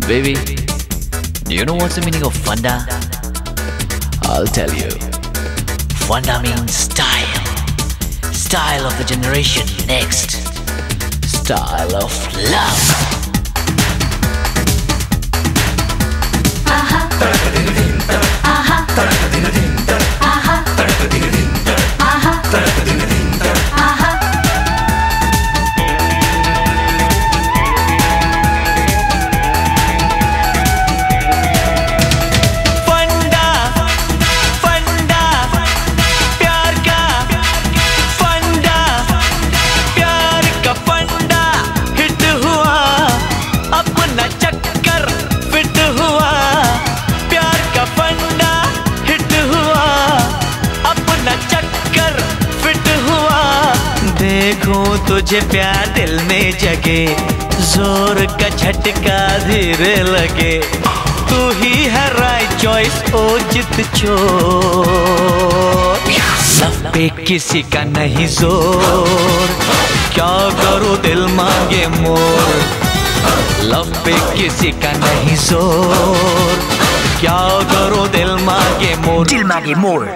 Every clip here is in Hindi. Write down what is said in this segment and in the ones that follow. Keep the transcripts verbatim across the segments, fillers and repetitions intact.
Baby, do you know what's the meaning of funda? I'll tell you. Funda means style. Style of the generation next. Style of love. Aha. Aha. Aha. Aha. देखूं तुझे प्यार दिल में जगे, जोर का झटका धीरे लगे। तू ही है राइट चॉइस, ओ जित चोर। लव पे किसी का नहीं जोर, क्या करूं दिल मांगे मोर। लव पे किसी का नहीं जोर, क्या करूं दिल मांगे मोर। दिल मांगे मोर।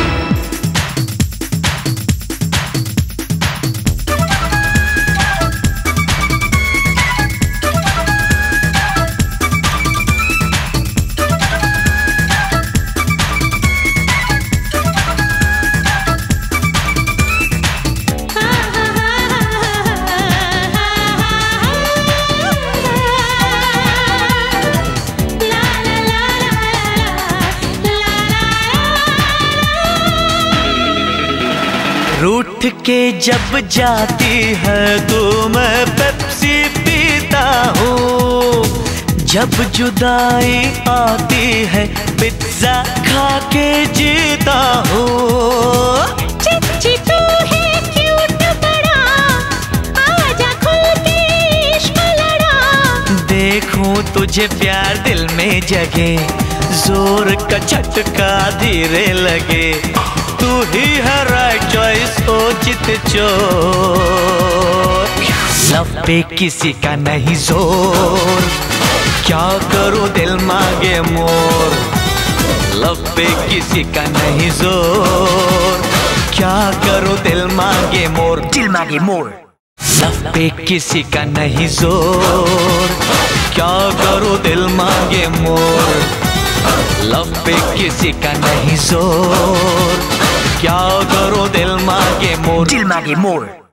रूठ के जब जाती है तो मैं पेप्सी पीता हूँ। जब जुदाई आती है पिज्जा खा के जीता हूँ। चिच्ची तू है क्यूट बड़ा, आजा खुल के इश्क लड़ा। देखूं तुझे प्यार दिल में जगे, जोर का झटका धीरे लगे। तू ही है राइट चॉइस, ओ चित चोर। लव पे किसी का नहीं जोर, क्या करूं दिल मांगे मोर। लव पे किसी का नहीं जोर, क्या करूं दिल मांगे मोर। दिल मांगे मोर। लव पे किसी का नहीं जोर, क्या करूं दिल मांगे मोर। लव पे किसी का नहीं जोर, क्या करो दिल मांगे मोर। दिल मांगे मोर।